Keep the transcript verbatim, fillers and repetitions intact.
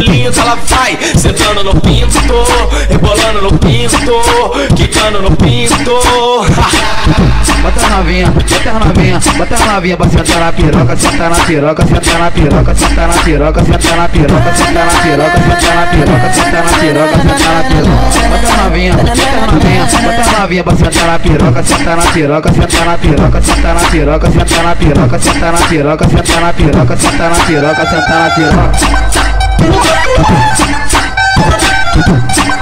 lindo, ela vai sentando no pinto, rebolando no pinto, quicando no pinto. Bota a novinha, bota a novinha, bota a novinha pra sentar na piroca, sentar na piroca, sentar na piroca, sentar na piroca, sentar na piroca, sentar na piroca, sentar na piroca, sentar na piroca, sentar na piroca. Bota a novinha, bota a novinha, bota a novinha pra sentar na piroca, sentar na piroca, sentar na piroca, sentar na piroca, sentar na piroca, sentar na piroca, sentar na piroca, sentar na piroca, sentar na piroca.